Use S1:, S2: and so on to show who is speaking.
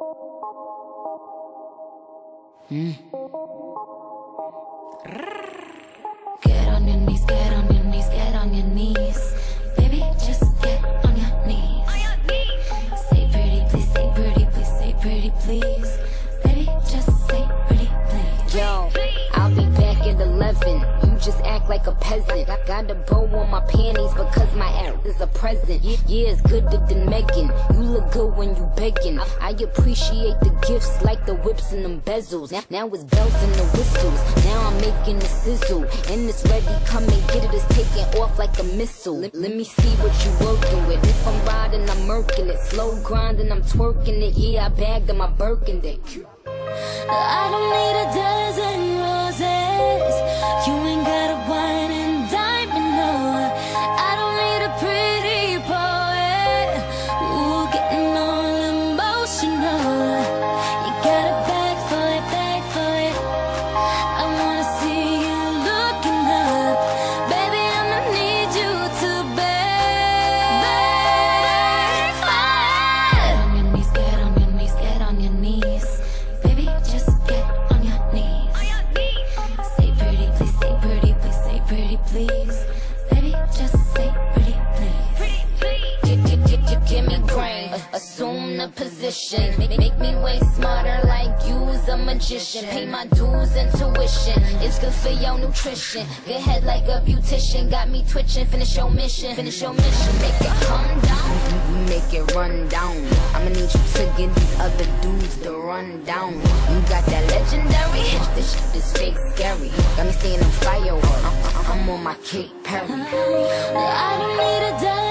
S1: Get on your knees, get on your knees, get on your knees. Baby, just get on your knees. Say pretty please, say pretty please, say pretty please. Baby, just say pretty please.
S2: Yo, I'll be back at 11. You just act like a peasant. I got a bow on my panties because my ass is a present. Yeah, it's gooder than Megan. You look good when you begging. I appreciate the gifts like the whips and them bezels. Now it's bells and the whistles. Now I'm making the sizzle. And it's ready, come and get it. It's taking off like a missile. Let me see what you working with. If I'm riding, I'm murking it. Slow grinding, I'm twerking it. Yeah, I bagged on my Birkin dick.
S1: I don't need a dozen roses. You ain't got a wine and diamond, no. I don't need a pretty poet. Ooh, getting all emotional. You got a bag for it, bag for it. I wanna see you looking up. Baby, I'ma need you to beg for it. Get on your knees, get on your knees, get on your knees. Baby, just get on your knees. Say pretty please, say pretty please, say pretty please. Baby, just say pretty please.
S2: Give me brain, assume the position. Make me way smarter like you's a magician. Pay my dues and tuition. It's good for your nutrition. Good head like a beautician. Got me twitching, finish your mission. Finish your mission, make it come down. Make it run down. I'ma need you to get these other dudes to run down. You got that legendary hit. This shit is fake scary. Got me seeing them fireworks. I'm on my Kate Perry.
S1: I don't need a dime.